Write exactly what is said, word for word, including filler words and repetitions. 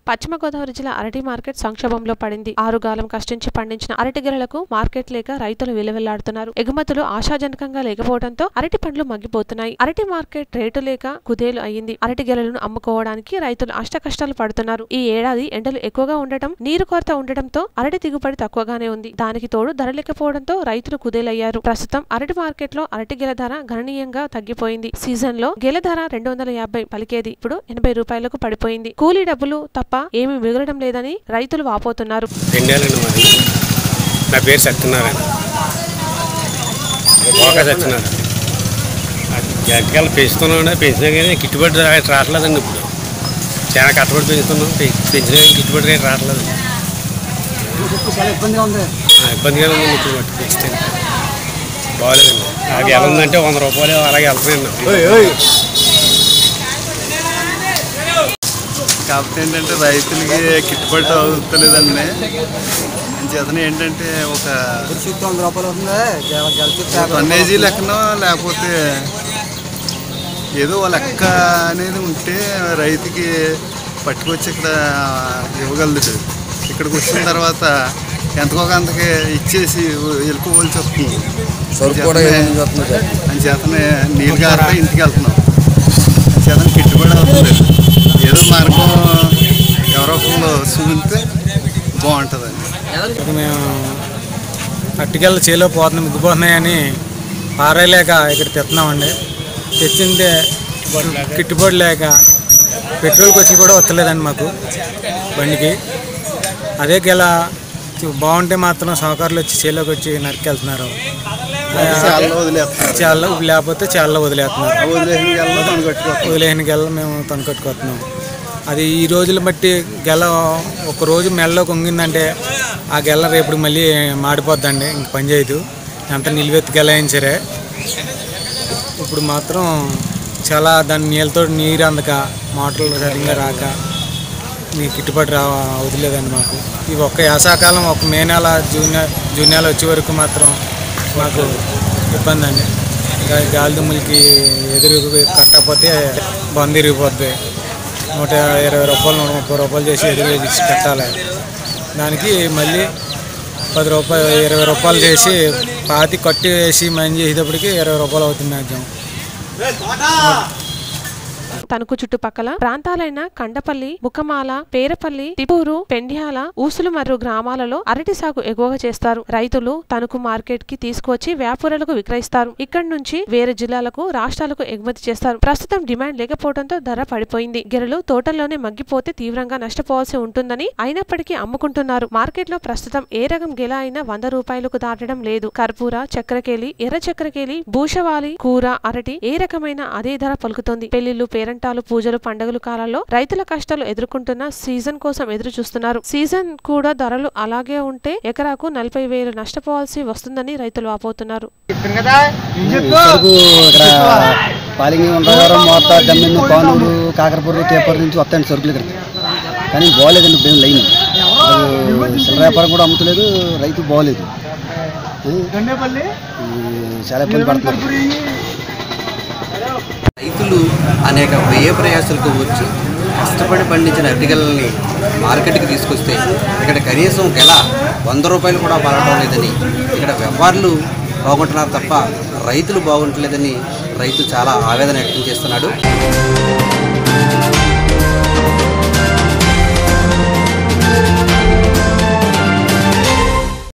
పశ్చిమ గోదావరి జిల్లా అరటి మార్కెట్ సంక్షోభంలో పడింది. ఆరుగాలం కష్టించి పండించిన అరటి గెలలకు మార్కెట్ లేక రైతులు విలవిల్లాడుతున్నారు. ఎగుమతులు ఆశాజనకంగా లేకపోవడంతో అరటి పండ్లు మగ్గిపోతున్నాయి. అరటి మార్కెట్ రేటు లేక కుదేలు అయ్యింది. అరటి గెలలను అమ్ముకోవడానికి రైతులు అష్టకష్టాలు పడుతున్నారు. ఈ ఏడాది ఎండలు ఎక్కువగా ఉండటం, నీరు కొరత ఉండటంతో అరటి దిగుబడి తక్కువగానే ఉంది. దానికి తోడు ధర లేకపోవడంతో రైతులు కుదేలయ్యారు. ప్రస్తుతం అరటి మార్కెట్ లో అరటి గెల ధర గణనీయంగా తగ్గిపోయింది. సీజన్ లో గెల ధర రెండు వందల యాభై పలికేది ఇప్పుడు ఎనభై రూపాయలకు పడిపోయింది. కూలీ డబ్బులు తప్ప ఏమీ మిగలడం లేదని రైతులు వాపోతున్నారు. నా పేరు సత్యనారాయణ. జగ్గాలు పెంచుతున్నాం, పెంచినా కానీ గిట్టుబాటు రావట్లేదండి. ఇప్పుడు చాలా కష్టపడి పెంచుతున్నాం, పెంచినా కానీ గిట్టుబాటు రేటు రావట్లేదు. ఇబ్బందిగా ఉంది ఇప్పుడు మట్టి పెంచితే బాగోలేదండి. అది ఎలా ఉందంటే వంద రూపాయలు అలాగే వెళ్తున్నాయండి. కాకపోతే ఏంటంటే రైతులకి గిట్టుబాటు అవుతలేదండి. చేతనే ఏంటంటే ఒక వంద రూపాయలు అవుతుంది టన్నేజీ లెక్కన, లేకపోతే ఏదో లెక్క అనేది ఉంటే రైతుకి పట్టుకొచ్చి ఇక్కడ ఇవ్వగలదు. ఇక్కడికి వచ్చిన తర్వాత ఎంతకోక అంతకే ఇచ్చేసి వెళ్ళుకోవాల్సి వస్తుంది. అని చేతనే నీళ్ళు గారితో ఇంటికి వెళ్తున్నాం. అని చేతనే గిట్టుబడి అవుతుంది. ఏదో మార్గం ఎవరో ఒకళ్ళు చూపితే బాగుంటుందండి. మేము అట్టికెళ్ళ చేలో పోతున్నాం, ముగ్గిపోతున్నాయని పారేయలేక ఇక్కడ తెస్తున్నామండి. తెచ్చింటే గిట్టుబాటు లేక పెట్రోల్కి వచ్చి కూడా వస్తలేదండి మాకు బండికి. అదే గెల బాగుంటే మాత్రం సహకారులు వచ్చి చేలోకి వచ్చి నరికెళ్తున్నారు. చాలా లేకపోతే చాలా వదిలేస్తున్నారు. వదిలేసిన గెల మేము తనకట్టుకొస్తున్నాం. అది ఈ రోజులు బట్టి గెల ఒక రోజు మెల్లో కొంగిందంటే ఆ గెల రేపు మళ్ళీ మాడిపోద్దండి. ఇంక పని చేయదు. ఎంత నిలువెత్తి గెల అయిన సరే ఇప్పుడు మాత్రం చాలా దాని నీళ్ళతో నీరు అందక, మోటార్లు సరిగ్గా రాక మీకు గిట్టుబాటు రా వదిలేదండి మాకు. ఈ ఒక్క యాసకాలం ఒక మే నెల జూన్ జూన్ నెల వచ్చే వరకు మాత్రం మాకు ఇబ్బంది అండి. గాలి దుమ్ములకి ఎదురు కట్టకపోతే బంద్ ఇరిగిపోద్ది. నూట ఇరవై రూపాయలు నూట ముప్పై రూపాయలు చేసి ఎదురు కట్టాలి. దానికి మళ్ళీ పది రూపాయలు ఇరవై రూపాయలు చేసి పాతి కట్టి వేసి మని చేసేటప్పటికి ఇరవై రూపాయలు అవుతుంది మ్యాక్సిమం. తణుకు చుట్టుపక్కల ప్రాంతాలైన కండపల్లి, ముఖమాల, పేరపల్లి, తిపూరు, పెండ్యాల, ఊసులుమర్రు గ్రామాలలో అరటి సాగు ఎక్కువగా చేస్తారు. రైతులు తణుకు మార్కెట్ కి తీసుకువచ్చి వ్యాపారులకు విక్రయిస్తారు. ఇక్కడి నుంచి వేరే జిల్లాలకు, రాష్ట్రాలకు ఎగుమతి చేస్తారు. ప్రస్తుతం డిమాండ్ లేకపోవడంతో ధర పడిపోయింది. గెలలు తోటల్లోనే మగ్గిపోతే తీవ్రంగా నష్టపోవాల్సి ఉంటుందని అయినప్పటికీ అమ్ముకుంటున్నారు. మార్కెట్ లో ప్రస్తుతం ఏ రకం గెల అయినా వంద రూపాయలకు దాటడం లేదు. కర్పూర, చక్కెరకేలి, ఎర్ర చక్కెరకేలి, భూషవాలి, కూర, అరటి ఏ రకమైన అదే ధర పలుకుతోంది. పెళ్లిళ్లు, పేరెంటాలు, పూజలు, పండుగల కాలాల్లో రైతుల కష్టాలు ఎదుర్కొంటున్న సీజన్ కోసం ఎదురు చూస్తున్నారు. సీజన్ కూడా ధరలు అలాగే ఉంటే ఎకరాకు నలభై వేలు నష్టపోవాల్సి వస్తుందని రైతులు వాపోతున్నారు. కాకరపూర్, తేపూరు నుంచి వస్తాయండి సరుకులు ఇక్కడ. కానీ బాగోలేదండి. ఇప్పుడు లైన్ చిల్లర వ్యాపారం కూడా అమ్ముతలేదు. రైతు బాగోలేదు. చాలా ఇబ్బంది పడుతున్నారు. రైతులు అనేక వ్యయ ప్రయాసాలకు వచ్చి కష్టపడి పండించిన అరటిగెలని మార్కెట్కి తీసుకొస్తే ఇక్కడ కనీసం గెల వంద రూపాయలు కూడా పడటం లేదని, ఇక్కడ వ్యాపారులు బాగుంటున్నారు తప్ప రైతులు బాగుంటలేదని రైతు చాలా ఆవేదన వ్యక్తం చేస్తున్నాడు.